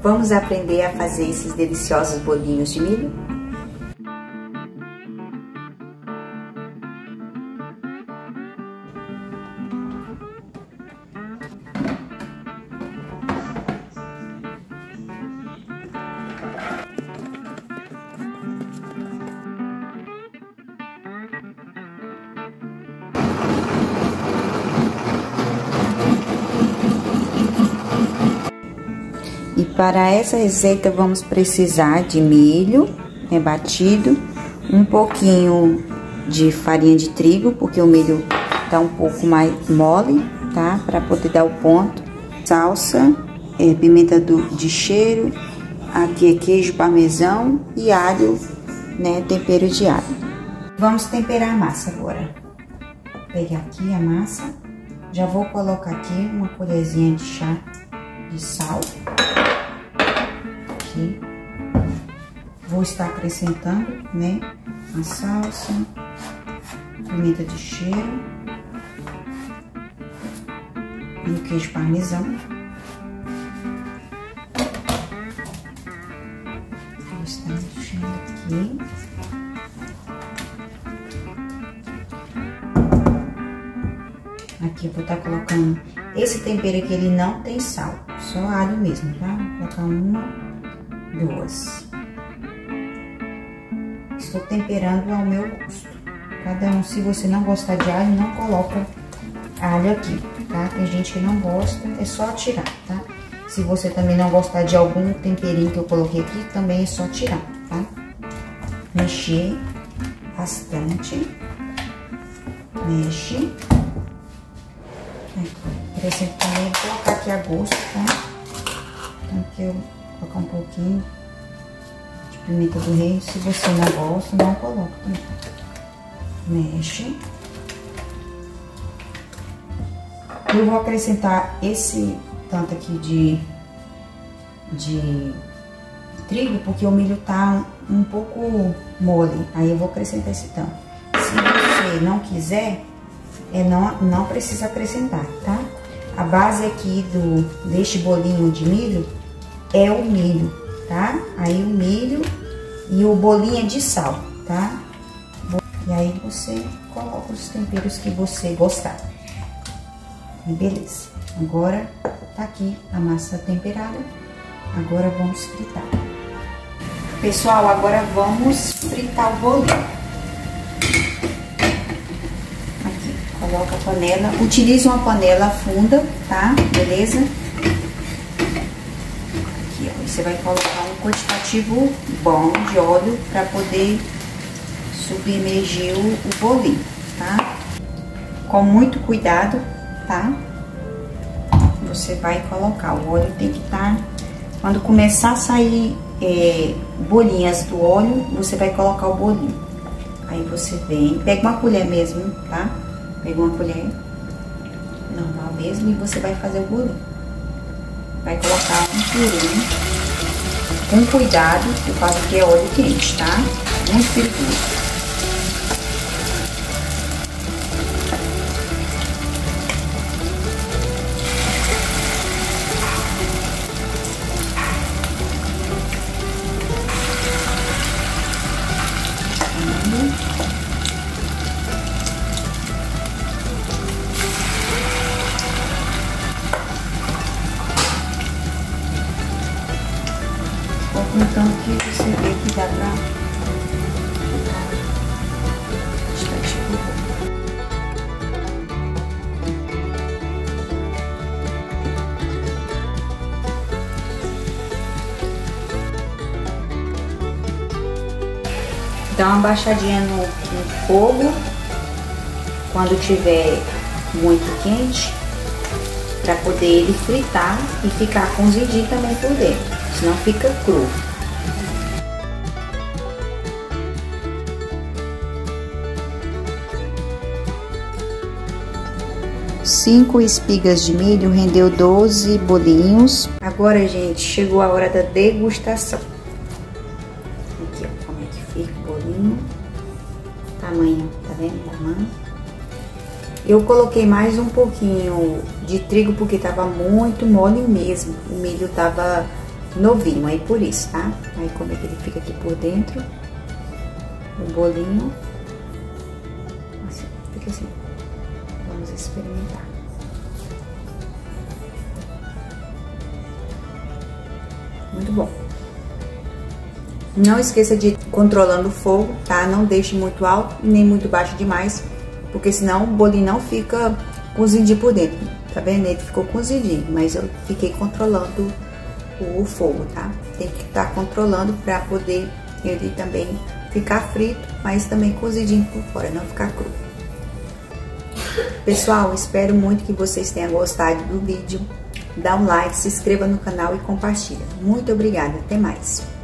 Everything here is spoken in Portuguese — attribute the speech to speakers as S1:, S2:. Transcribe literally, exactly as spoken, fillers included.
S1: Vamos aprender a fazer esses deliciosos bolinhos de milho? E para essa receita vamos precisar de milho, né, batido, um pouquinho de farinha de trigo, porque o milho tá um pouco mais mole, tá? Para poder dar o ponto. Salsa, é, pimenta do, de cheiro, aqui é queijo parmesão e alho, né, tempero de alho. Vamos temperar a massa agora. Vou pegar aqui a massa, já vou colocar aqui uma colherzinha de chá de sal. Aqui. Vou estar acrescentando, né, a salsa, pimenta de cheiro e o queijo parmesão. Vou estar mexendo aqui. Aqui eu vou estar colocando esse tempero aqui, ele não tem sal, só alho mesmo, tá? Vou colocar uma, duas. Estou temperando ao meu gosto. Cada um, se você não gostar de alho, não coloca alho aqui, tá? Tem gente que não gosta, é só tirar, tá? Se você também não gostar de algum temperinho que eu coloquei aqui, também é só tirar, tá? Mexer bastante. Mexe. Acrescento também, vou colocar aqui a gosto, tá? Então aqui eu vou colocar um pouquinho de pimenta do reino. Se você não gosta, não coloca também. Mexe. Eu vou acrescentar esse tanto aqui de, de trigo, porque o milho tá um pouco mole. Aí eu vou acrescentar esse tanto. Se você não quiser, é não, não precisa acrescentar, tá? A base aqui do, deste bolinho de milho é o milho, tá? Aí o milho e o bolinho de sal, tá? E aí você coloca os temperos que você gostar. E beleza. Agora tá aqui a massa temperada. Agora vamos fritar. Pessoal, agora vamos fritar o bolinho. Coloca a panela, utilize uma panela funda, tá? Beleza? Aqui, ó, você vai colocar um quantitativo bom de óleo para poder submergir o, o bolinho, tá? Com muito cuidado, tá? Você vai colocar, o óleo tem que estar... Quando começar a sair é, bolinhas do óleo, você vai colocar o bolinho. Aí você vem, pega uma colher mesmo, tá? Pega uma colher normal mesmo e você vai fazer o bolinho. Vai colocar um por um, com cuidado, por causa que é óleo quente, tá? Muito perigoso. Então aqui você vê que dá pra está tipo dá uma baixadinha no, no fogo quando tiver muito quente, para poder ele fritar e ficar cozidinho também por dentro, senão fica cru. Cinco espigas de milho rendeu doze bolinhos. Agora, gente, chegou a hora da degustação. Aqui, ó, como é que fica o bolinho. Tamanho, tá vendo? Tamanho. Eu coloquei mais um pouquinho de trigo porque tava muito mole mesmo. O milho tava novinho, aí por isso, tá? Aí como é que ele fica aqui por dentro, o bolinho, assim, fica assim. Vamos experimentar. Muito bom. Não esqueça de ir controlando o fogo, tá? Não deixe muito alto nem muito baixo demais, porque senão o bolinho não fica cozidinho por dentro. Tá vendo? Ele ficou cozidinho, mas eu fiquei controlando o fogo, tá? Tem que estar controlando para poder ele também ficar frito, mas também cozidinho por fora, não ficar cru. Pessoal, espero muito que vocês tenham gostado do vídeo. Dá um like, se inscreva no canal e compartilha. Muito obrigada, até mais!